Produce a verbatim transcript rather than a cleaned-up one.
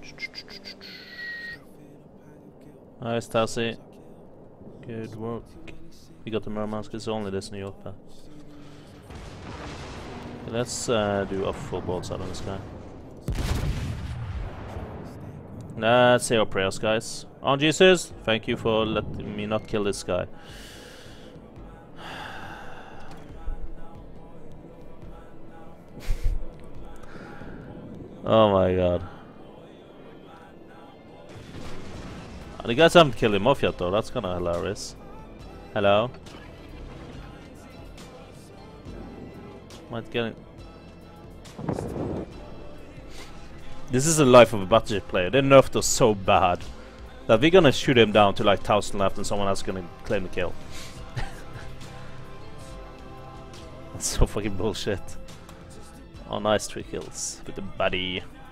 Nice, Tassie. Good work. We got the Murmansk, it's only this New York path. Let's uh, do off full broadside on this guy. Let's say our prayers, guys. RNGesus, thank you for letting me not kill this guy. Oh my god. And the guys haven't killed him off yet though, that's kinda hilarious. Hello? Might get it. This is the life of a battleship player. They nerfed us so bad that we're gonna shoot him down to like thousand left and someone else is gonna claim the kill. That's so fucking bullshit. Oh, nice three kills with the buddy.